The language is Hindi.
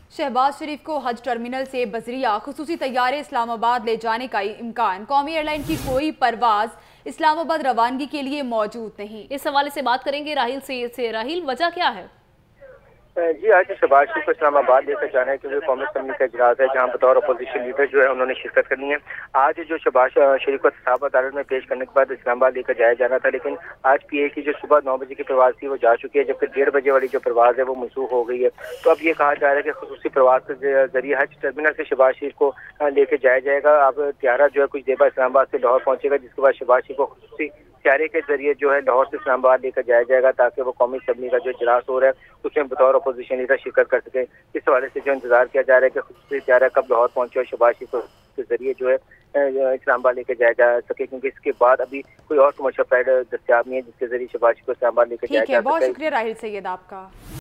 शहबाज शरीफ को हज टर्मिनल से बजरिया खुसूसी तैयारे इस्लामाबाद ले जाने का इम्कान। कौमी एयरलाइन की कोई परवाज इस्लामाबाद रवानगी के लिए मौजूद नहीं। इस हवाले से बात करेंगे राहिल से। राहिल, वजह क्या है? जी, आज शहबाज शरीफ को इस्लामाबाद लेकर जाना है क्योंकि कौमी असम्बली का इजलास है जहां बतौर अपोजिशन लीडर जो है उन्होंने शिरकत करनी है। आज जो शहबाज शरीफ को इंतखाब अदालत में पेश करने के बाद इस्लामाबाद लेकर जाया जाना था, लेकिन आज पीए की जो सुबह 9 बजे की प्रवास थी वो जा चुकी है, जबकि 1:30 बजे वाली जो प्रवास है वो मनसूख हो गई है। तो अब ये कहा जा रहा है कि खुसूसी प्रवास के जरिए हज टर्मिनल से शहबाज शरीफ को लेकर जाया जाएगा। अब त्यारा जो है कुछ देर बाद इस्लामाबाद से लाहौर पहुंचेगा, जिसके बाद शहबाज शरीफ को खुसूसी त्यारे के जरिए जो है लाहौर से इस्लामाबाद लेकर जाया जाएगा ताकि वो कौमी असम्बली का जो इजलास हो रहा है उसमें बतौर अपोजिशन लीडर शिरकत कर सके। इस हवाले से जो इंतजार किया जा रहा है कि खुसूसी त्यारा कब लाहौर पहुंचे और शहबाज शरीफ को के जरिए जो है इस्लामाबाद लेकर जाया जा सके, क्योंकि इसके बाद अभी कोई और कमर्शियल फ्लाइट दस्तियाब नहीं है जिसके जरिए शहबाज शरीफ को इस्लामाबाद लेकर जाया जा सके। बहुत शुक्रिया राहिल सैयद आपका।